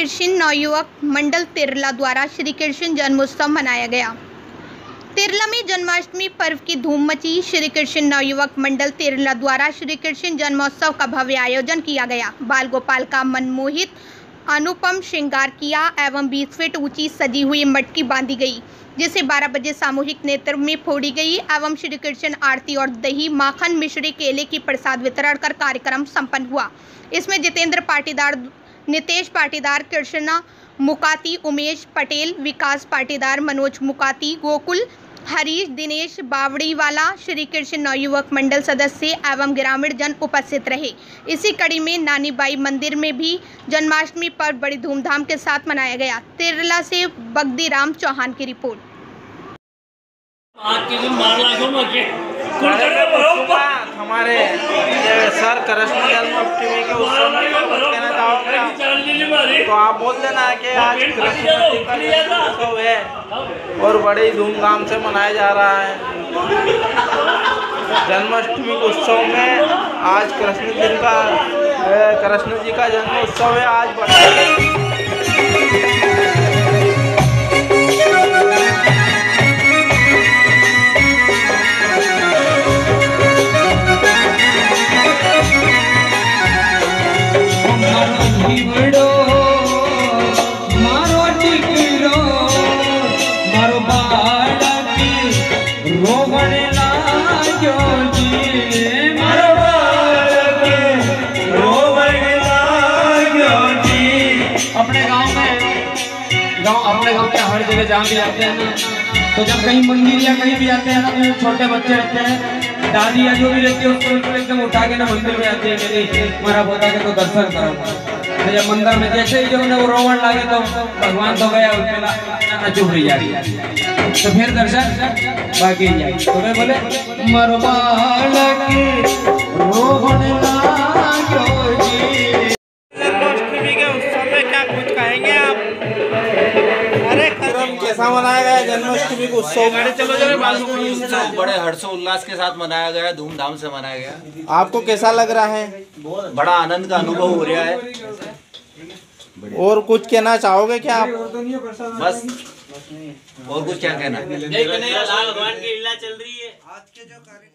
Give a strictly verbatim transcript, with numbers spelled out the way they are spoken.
कृष्ण नवयुवक मंडल तिरला द्वारा श्री कृष्ण जन्मोत्सव मनाया गया। तिरला में जन्माष्टमी पर्व की धूम मची। श्री कृष्ण नवयुवक मंडल तिरला द्वारा श्री कृष्ण जन्मोत्सव का भव्य आयोजन किया गया। बाल गोपाल का मनमोहित अनुपम श्रृंगार किया एवं बीस फीट ऊंची सजी हुई मटकी बांधी गई, जिसे बारह बजे सामूहिक नेत्र में फोड़ी गई एवं श्री कृष्ण आरती और दही माखन मिश्री केले की प्रसाद वितरण कर कार्यक्रम संपन्न हुआ। इसमें जितेंद्र पाटीदार, नितेश पाटीदार, कृष्णा मुकाती, उमेश पटेल, विकास पाटीदार, मनोज मुकाती, गोकुल, हरीश, दिनेश बावड़ीवाला, श्री कृष्ण नवयुवक मंडल सदस्य एवं ग्रामीण जन उपस्थित रहे। इसी कड़ी में नानीबाई मंदिर में भी जन्माष्टमी पर्व बड़ी धूमधाम के साथ मनाया गया। तिरला से बगदीराम चौहान की रिपोर्ट। हमारे सर कृष्ण जन्माष्टमी के उत्सव में कहना चाहोगे तो आप बोल देना कि आज कृष्ण जी का उत्सव है और बड़े धूमधाम से मनाया जा रहा है। जन्माष्टमी के उत्सव में आज कृष्ण जी का कृष्ण जी का जन्म उत्सव है। आज बड़ा अपने गांव में गांव अपने गांव के हर जगह जहाँ भी आते हैं ना, तो जब कहीं मंदिर या कहीं भी आते हैं ना, तो छोटे बच्चे रहते हैं, दादी या जो भी रहती है उसको एकदम उठा के ना मंदिर में आती है, मेरी मेरा पोता के तो दर्शन करूँगा। तो जब मंदिर में जैसे ही जो वो रोवण लागे तो भगवान तो गया, उसके ना चुप रही जा रही है, तो फिर दर्शन बाकी जाए। तो वे बोले मरवाल के रोवण लाग्यो जी। जन्माष्टमी के उत्सव में क्या कुछ कहेंगे आप? अरे कैसा मनाया गया जन्माष्टमी का उत्सव? चलो चलो बड़े हर्षोल्लास के साथ मनाया गया, धूमधाम से मनाया गया। आपको कैसा लग रहा है? बड़ा आनंद का अनुभव हो रहा है। और कुछ कहना चाहोगे क्या आप? बस और कुछ क्या कहना है? लाल भगवान की लीला चल रही है आज के जो